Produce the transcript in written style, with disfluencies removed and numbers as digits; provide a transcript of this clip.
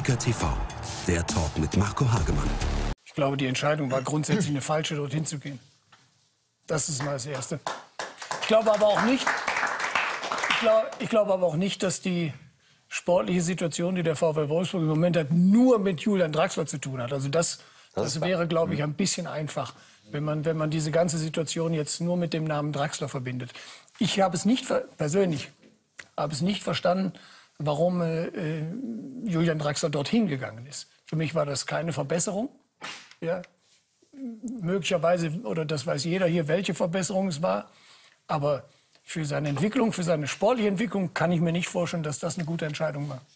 Kicker TV, der Talk mit Marco Hagemann. Ich glaube, die Entscheidung war grundsätzlich eine falsche, dorthin zu gehen. Das ist mal das Erste. Ich glaube aber auch nicht, dass die sportliche Situation, die der VfL Wolfsburg im Moment hat, nur mit Julian Draxler zu tun hat. Also das wäre, glaube ich, ein bisschen einfach, wenn man diese ganze Situation jetzt nur mit dem Namen Draxler verbindet. Ich habe es nicht persönlich verstanden, warum Julian Draxler dorthin gegangen ist. Für mich war das keine Verbesserung. Ja, möglicherweise, oder das weiß jeder hier, welche Verbesserung es war. Aber für seine Entwicklung, für seine sportliche Entwicklung kann ich mir nicht vorstellen, dass das eine gute Entscheidung war.